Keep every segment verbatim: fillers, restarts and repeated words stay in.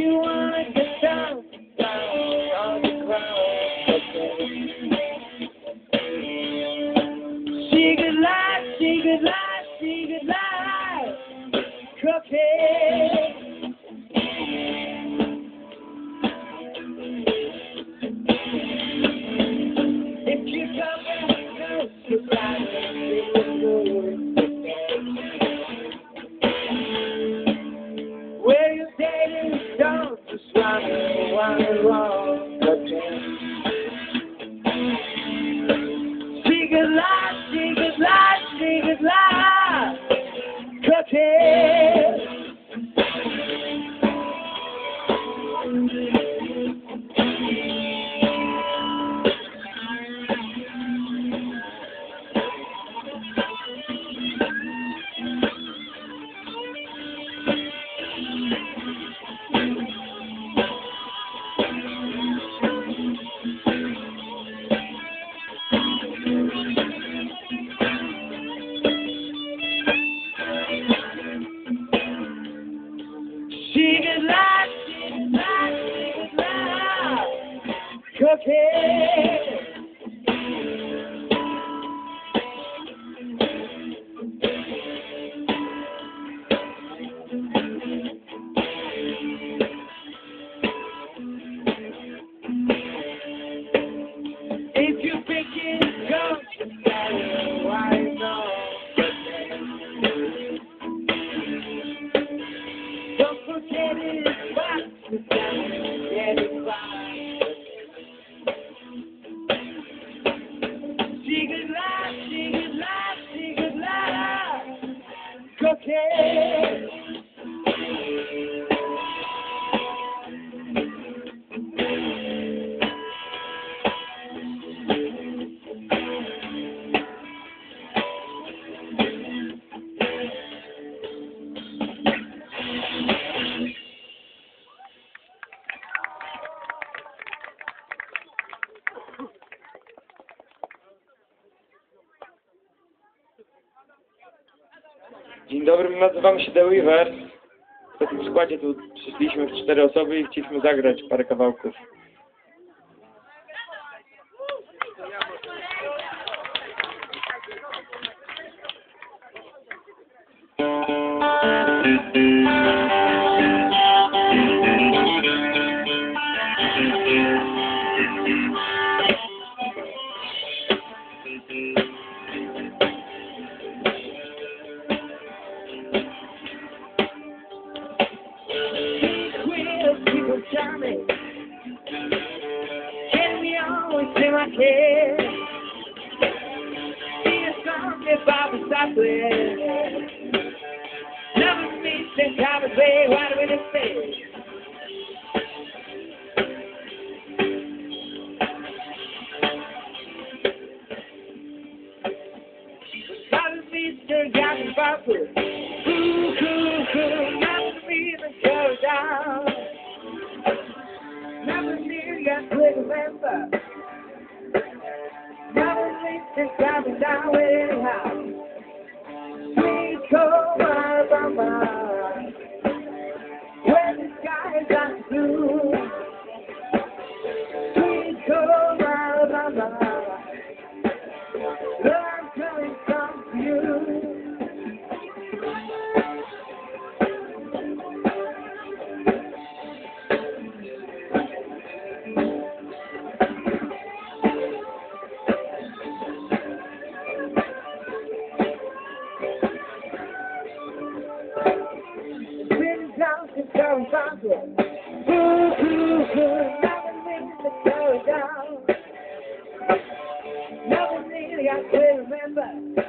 you wanna get down, down on the ground, okay. She could lie, she could lie, she could lie, cookie. If you come back, no, you gotta where you dating, don't just run and run and wrong, okay. She could lie, she could lie, she could lie, cookie. She could lie, she could lie, she could lie, cookie. If you think it's gone, why not? Don't forget it's back to down, get it right. She could lie, she could lie, she could lie, cookie. Dzień dobry, nazywam się The Weavers. W tym składzie tu przyszliśmy w cztery osoby i chcieliśmy zagrać parę kawałków. Tell me, can we always say my kid? Sing a song about the software. Never meet the common way, why do we just say? Never meet the common software. Cool, cool, cool, never meet the go down. Never knew you could remember. Never think this coming down with anyhow. Sweet cold Alabama, where the skies are blue. Sweet cold Alabama, where I'm coming from to you. Going backward. Ooh, ooh, ooh, never need to go down. Never need, I can remember.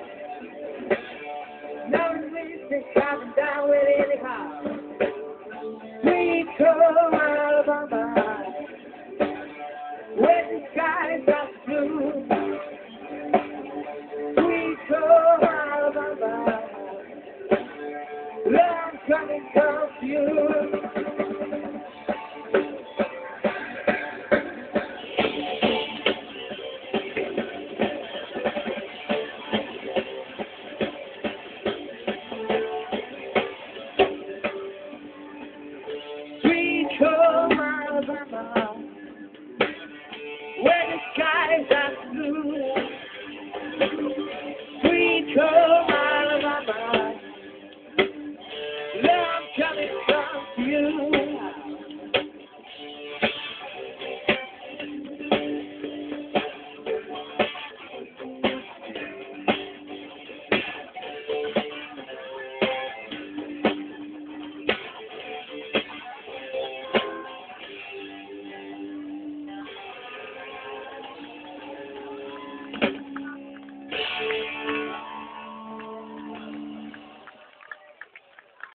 Never need to come down with anyhow. Sweet cold Alabama, where the skies are blue. Sweet cold Alabama, where I'm coming from you. Sweet Love coming from you.